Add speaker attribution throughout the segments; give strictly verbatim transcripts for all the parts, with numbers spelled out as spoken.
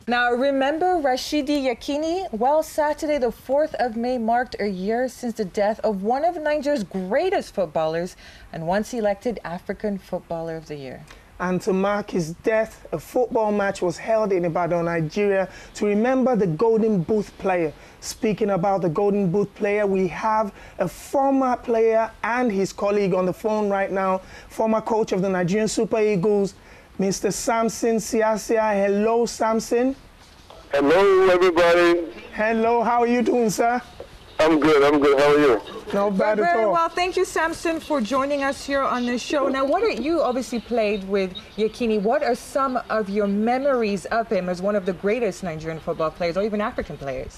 Speaker 1: Now, remember Rashidi Yekini? Well, Saturday, the fourth of May, marked a year since the death of one of Nigeria's greatest footballers and once elected African Footballer of the Year.
Speaker 2: And to mark his death, a football match was held in Ibadan, Nigeria, to remember the Golden Boot player. Speaking about the Golden Boot player, we have a former player and his colleague on the phone right now, former coach of the Nigerian Super Eagles, Mister Samson Siasia. Hello, Samson.
Speaker 3: Hello, everybody.
Speaker 2: Hello, how are you doing, sir?
Speaker 3: I'm good, I'm good. How are you?
Speaker 2: No bad
Speaker 1: Very,
Speaker 2: at
Speaker 1: very
Speaker 2: all.
Speaker 1: well. Thank you, Samson, for joining us here on the show. Now, what are you obviously played with Yekini? What are some of your memories of him as one of the greatest Nigerian football players or even African players?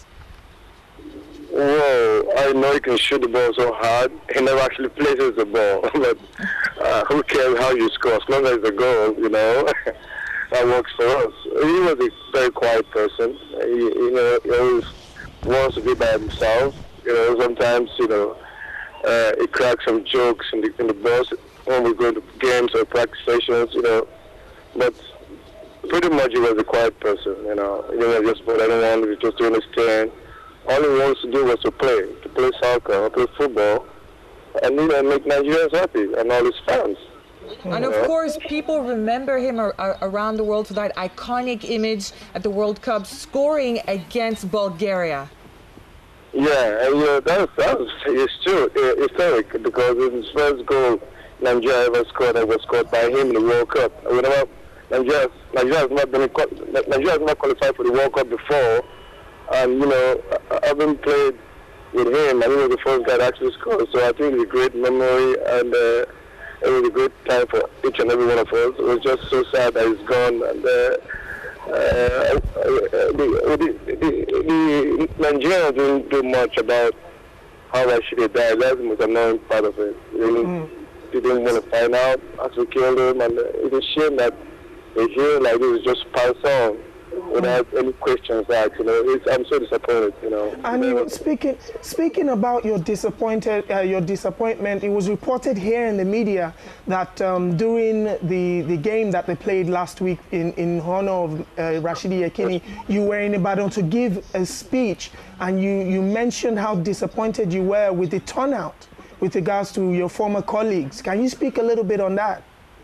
Speaker 3: Well, I know he can shoot the ball so hard. He never actually places the ball. But uh, who cares how you score? As long as it's a goal, you know, that works for us. He was a very quiet person. He, you know, he always wants to be by himself. You know, sometimes, you know, uh, he cracks some jokes in the, in the bus when we go to games or practice sessions, you know. But pretty much he was a quiet person, you know. He didn't just put anyone, he was just doing his thing. All he wants to do was to play, to play soccer, play football, and you know, make Nigerians happy and all his fans.
Speaker 1: And of course, people remember him ar ar around the world for that iconic image at the World Cup, scoring against Bulgaria.
Speaker 3: Yeah, and you know, that's, that's it's true, it's historic, because it's his first goal Nigeria ever scored and was scored by him in the World Cup. And whenever Nigeria, Nigeria has not been Nigeria has not qualified for the World Cup before. And, you know, having played with him, and he was the first guy to actually score. So I think it's a great memory, and uh, it was a great time for each and every one of us. It was just so sad that he's gone. And uh, uh, the, the, the, the Nigerians didn't do much about how Rashidi died. That's the most annoying part of it. They mm. didn't want to find out, actually killed him. And uh, it's a shame that a hero like this just passed on without any questions asked, you know. It's, I'm so disappointed, you know.
Speaker 2: And you know, speaking speaking about your disappointed uh, your disappointment, it was reported here in the media that um, during the the game that they played last week in in honor of uh, Rashidi Yekini, you were in Ibadan to give a speech, and you you mentioned how disappointed you were with the turnout with regards to your former colleagues. Can you speak a little bit on that?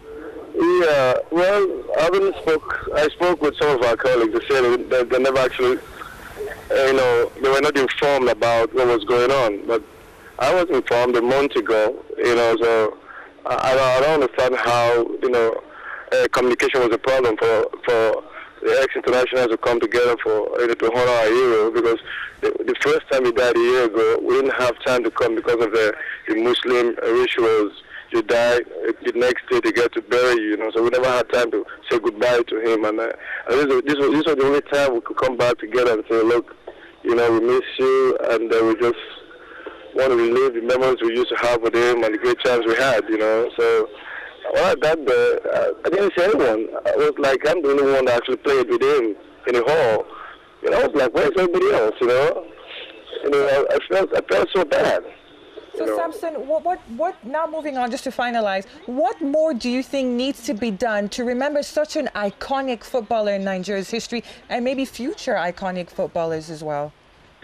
Speaker 3: Yeah, well, I really spoke. I spoke with some of our colleagues. They said that they never actually, uh, you know, they were not informed about what was going on. But I was informed a month ago. You know, so I, I don't understand how, you know, uh, communication was a problem for for the ex-internationals to come together for you know, to honor our hero, because the, the first time he died a year ago, we didn't have time to come because of the, the Muslim rituals. You die, the next day they get to bury you, you know, so we never had time to say goodbye to him. And, uh, and this, was, this, was, this was the only time we could come back together and say, look, you know, we miss you, and uh, we just want to relive the memories we used to have with him and the great times we had, you know. So when I got there, uh, I didn't see anyone. I was like, I'm the only one that actually played with him in the hall. You know, I was like, where's everybody else, you know? You know, I, I, felt, I felt so bad.
Speaker 1: So, no. Samson, what, what, what, now moving on, just to finalize, what more do you think needs to be done to remember such an iconic footballer in Nigeria's history and maybe future iconic footballers as well?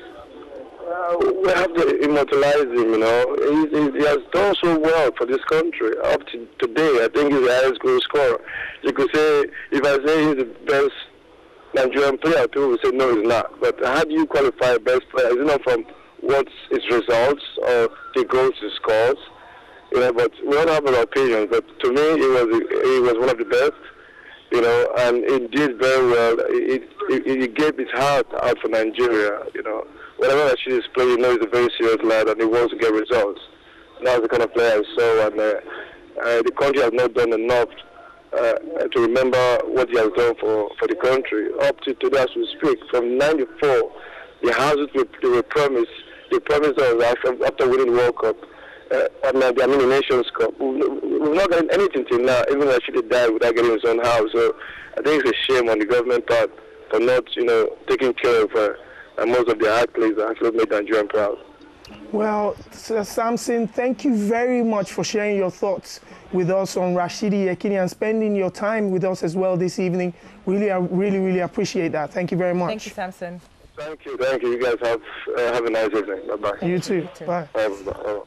Speaker 3: Uh, we have to immortalize him, you know. He, he, he has done so well for this country. Up to today, I think he's the highest goal scorer. You could say, if I say he's the best Nigerian player, people will say, no, he's not. But how do you qualify best player? Is it not from what's his results or the goals he scores, you know? But we all have our opinions. But to me, he was he was one of the best, you know, and he did very well. He, he, he gave his heart out for Nigeria, you know. Whenever she is playing, you know, he's a very serious lad and he wants to get results. And that's the kind of player I saw, and uh, uh, the country has not done enough uh, to remember what he has done for, for the country. Up to today, as we speak, from ninety-four, the houses they were promised. They promised us after, after winning the World Cup, uh, and uh, the I mean, the Nations Cup. We've, we've not gotten anything till now, even though she did die without getting his own house. So I think it's a shame on the government part for not, you know, taking care of uh, and most of the athletes that actually made Nigeria proud.
Speaker 2: Well, Sir Samson, thank you very much for sharing your thoughts with us on Rashidi Yekini and spending your time with us as well this evening. Really, I really, really appreciate that. Thank you very much.
Speaker 1: Thank you, Samson.
Speaker 3: Thank you, thank you. You guys have uh, have a nice evening. Bye bye.
Speaker 2: You too.
Speaker 1: too.
Speaker 2: Bye.
Speaker 3: Bye. Bye.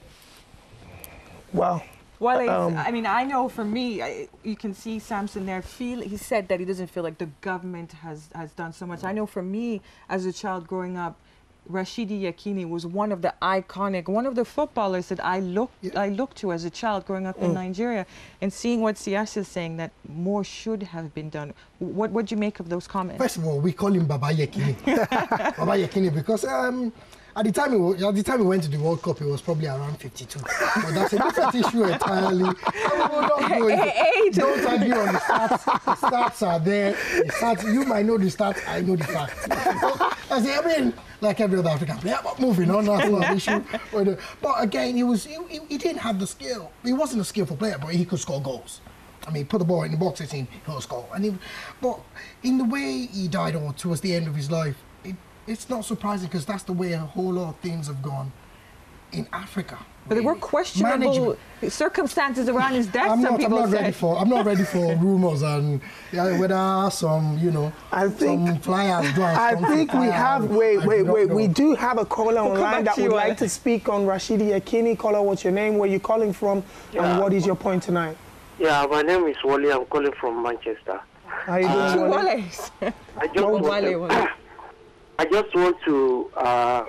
Speaker 2: Wow.
Speaker 1: Well, it's,
Speaker 2: Um,
Speaker 1: I mean, I know for me, I, you can see Samson there. Feel he said that he doesn't feel like the government has has done so much. I know for me, as a child growing up, Rashidi Yekini was one of the iconic, one of the footballers that I looked
Speaker 4: Yeah.
Speaker 1: I looked to as a child growing up in Nigeria, and seeing what Siasa is saying that more should have been done. What what do you make of those comments?
Speaker 4: First of all, we call him Baba Yekini. Baba Yekini because um, at the time he wa- at the time he went to the World Cup, he was probably around fifty-two. But that's a different issue entirely. Oh, don't go into, don't argue on the stats. The stats are there. The stats, you might know the stats. I know the facts. I say, I mean, like every other African player, but moving on, that's not an issue. But again, he was he, he, he didn't have the skill. He wasn't a skillful player, but he could score goals. I mean, put the ball in the box, he he'll score. And he, but in the way he died on towards the end of his life, it, it's not surprising because that's the way a whole lot of things have gone in Africa.
Speaker 1: But there were questionable
Speaker 4: Management.
Speaker 1: circumstances around his death.
Speaker 4: I'm
Speaker 1: some
Speaker 4: not, I'm
Speaker 1: people
Speaker 4: not ready
Speaker 1: said.
Speaker 4: for I'm not ready for rumors and yeah, whether some you know
Speaker 2: I think-
Speaker 4: some flyers go and
Speaker 2: I
Speaker 4: come to
Speaker 2: think we
Speaker 4: fire,
Speaker 2: have,
Speaker 4: I
Speaker 2: wait,
Speaker 4: do
Speaker 2: wait,
Speaker 4: not
Speaker 2: wait.
Speaker 4: know.
Speaker 2: We do have a caller
Speaker 1: come
Speaker 2: online
Speaker 1: back
Speaker 2: that
Speaker 1: to
Speaker 2: would
Speaker 1: you,
Speaker 2: like
Speaker 1: Ale.
Speaker 2: to speak on Rashidi Yekini. Caller, what's your name? Where you calling from?
Speaker 5: Yeah.
Speaker 2: And what is your point tonight?
Speaker 5: Yeah, my name is Wally. I'm calling from Manchester.
Speaker 2: How you doing,
Speaker 1: Two
Speaker 2: Wale?
Speaker 1: Wales.
Speaker 5: I just
Speaker 1: Oh,
Speaker 5: want
Speaker 1: Wale,
Speaker 5: to,
Speaker 1: Wale.
Speaker 5: I just want to uh,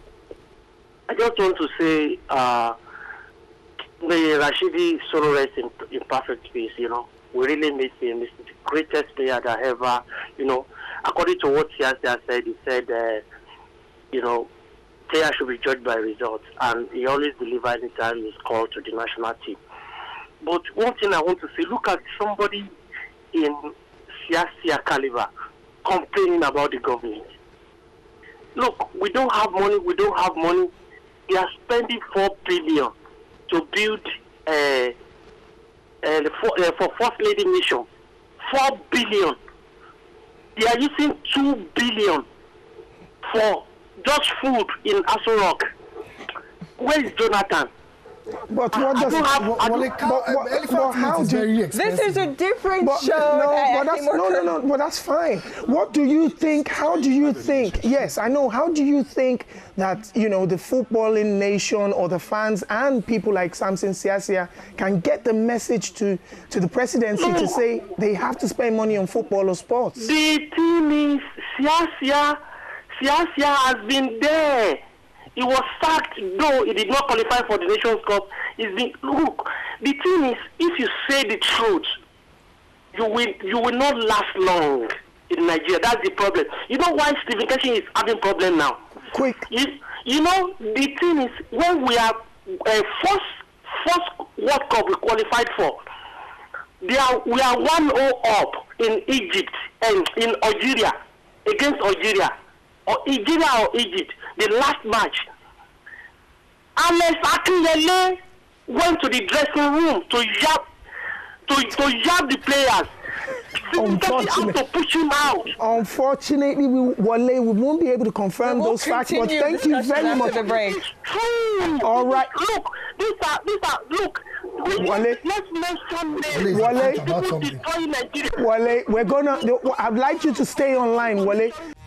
Speaker 5: I just want to say uh, the Rashidi solo rest in, in perfect peace. You know, we really miss him. He's the greatest player that ever. You know, according to what Siasa said, he said, uh, you know, players should be judged by results, and he always delivered anytime he's called to the national team. But one thing I want to say, look at somebody in Siasa caliber complaining about the government. Look, we don't have money, we don't have money. They are spending four billion to build uh, uh, the for, uh, for First Lady mission. Four billion. They are using two billion for just food in Aso Rock. Where is Jonathan?
Speaker 2: But
Speaker 5: I-
Speaker 2: what
Speaker 5: I
Speaker 2: does
Speaker 5: don't have-
Speaker 2: what,
Speaker 5: I
Speaker 4: Well,
Speaker 5: don't-
Speaker 4: it can't,
Speaker 2: but-
Speaker 4: uh,
Speaker 2: but-
Speaker 4: elephant
Speaker 2: but
Speaker 4: meat
Speaker 2: how
Speaker 4: is
Speaker 2: do-
Speaker 4: very expensive.
Speaker 1: This is a different
Speaker 2: But,
Speaker 1: show.
Speaker 2: no,
Speaker 1: I- I
Speaker 2: but that's,
Speaker 1: think we're
Speaker 2: no, no,
Speaker 1: cur-
Speaker 2: no, but that's fine. What do you think, how do you think, yes, I know, how do you think that, you know, the footballing nation or the fans and people like Samson Siasia can get the message to, to the presidency to say they have to spend money on football or sports?
Speaker 5: The thing is, Siasia, Siasia has been there. He was sacked, though he did not qualify for the Nations Cup. He's been, look, the thing is, if you say the truth, you will you will not last long in Nigeria. That's the problem. You know why Stephen Keshi is having problem now?
Speaker 2: Quick.
Speaker 5: You, you know, the thing is, when we are uh, first first World Cup we qualified for, they are, we are one oh up in Egypt and in Algeria, against Algeria, or Algeria or Egypt, the last match. Alex Akinyele went to the dressing room to yap, to, to yap the players.
Speaker 2: Unfortunate.
Speaker 5: To push him out.
Speaker 2: Unfortunately, we, Wale, we won't be able to confirm
Speaker 1: We'll
Speaker 2: those facts, but
Speaker 1: continue
Speaker 2: thank you
Speaker 1: discussion
Speaker 2: very
Speaker 1: after
Speaker 2: much.
Speaker 1: the break.
Speaker 5: It's true.
Speaker 2: All right.
Speaker 5: Look, these are these are look. We,
Speaker 2: Wale.
Speaker 5: let's mention
Speaker 4: Wale,
Speaker 5: names.
Speaker 2: Wale.
Speaker 4: talk about
Speaker 5: People
Speaker 4: something.
Speaker 5: destroying Nigeria.
Speaker 2: Wale, we're gonna, I'd like you to stay online, Wale.